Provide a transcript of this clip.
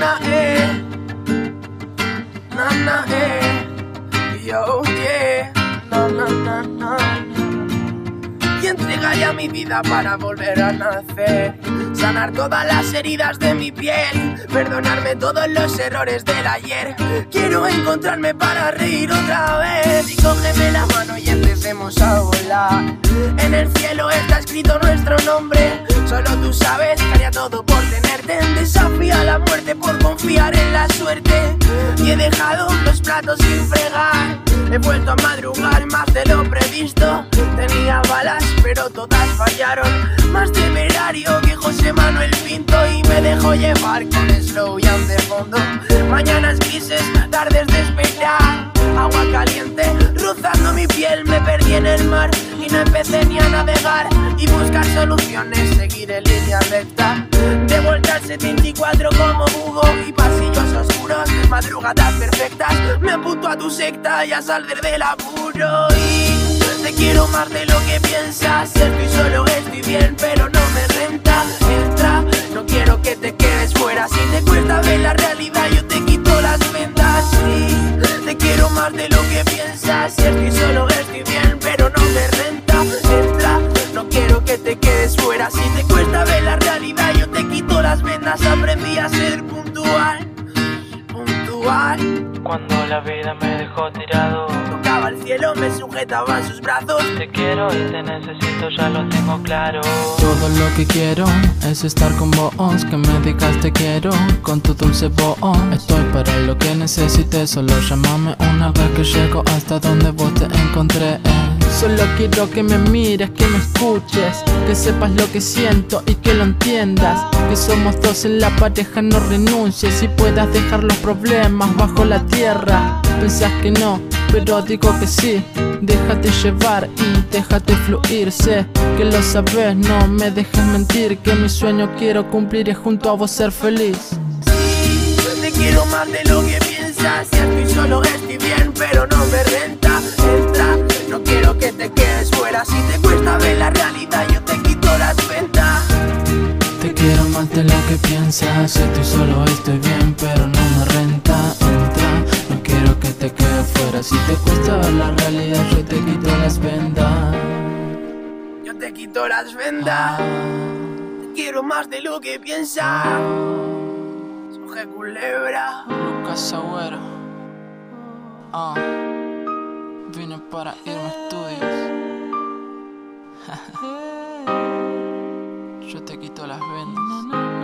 na, na, yo, yeah, na, na, na, na. Y entregaría mi vida para volver a nacer, sanar todas las heridas de mi piel, perdonarme todos los errores del ayer. Quiero encontrarme para reír otra vez. Y cógeme la mano y empecemos a volar. En el cielo está escrito nuestro nombre. Solo tú sabes que haría todo por tenerte. Desafía la muerte por confiar en la suerte. Y he dejado los platos sin fregar. He vuelto a madrugar más de lo previsto. Tenía balas pero todas fallaron. Más temerario que José Manuel Pinto. Y me dejo llevar con slow jam de fondo. Mañanas grises, tardes de esperar. Agua caliente rozando mi piel. Me perdí en el mar y no empecé ni a navegar. Y buscar soluciones, seguir en línea recta. De vuelta al 74 como Hugo. Y pasillos oscuros, madrugadas perfectas. Me apunto a tu secta y a salir del apuro. Y te quiero más de lo que piensas. Estoy solo, estoy bien, pero no me renta. Entra, no quiero que te quedes fuera. Si te cuesta ver la realidad, yo te quito las vendas. Sí, te quiero más de lo que piensas. Estoy solo, estoy bien, pero no me renta. Entra, no quiero que te quedes fuera. Si te cuesta ver la realidad, yo te quito las vendas. Aprendí a ser puntual, puntual. Cuando la vida me dejó tirado, tocaba el cielo, me sujetaba en sus brazos. te quiero y te necesito, ya lo tengo claro. Todo lo que quiero es estar con vos, que me digas te quiero con tu dulce voz. Estoy para lo que necesites, solo llámame una vez que llego hasta donde vos te encontré. Solo quiero que me mires, que me escuches, que sepas lo que siento y que lo entiendas. Que somos dos en la pareja, no renuncies y puedas dejar los problemas bajo la tierra. Pensás que no, pero digo que sí. Déjate llevar y déjate fluir. Sé que lo sabes, no me dejes mentir. Que mi sueño quiero cumplir y junto a vos ser feliz. Sí, te quiero más de lo que piensas. Si estoy solo, estoy bien, pero no me renta. Entra, no quiero que te quedes fuera. Si te cuesta ver la realidad, yo te quito las ventas. Te quiero más de lo que piensas. Si estoy solo, estoy bien, pero no me renta. Entra, no quiero que te quedes fuera. Si te cuesta ver la realidad, yo te quito las vendas. Yo te quito las vendas. Te quiero más de lo que piensas. Soje culebra. Lucas Agüero. Vine para irme a estudios. Yo te quito las vendas.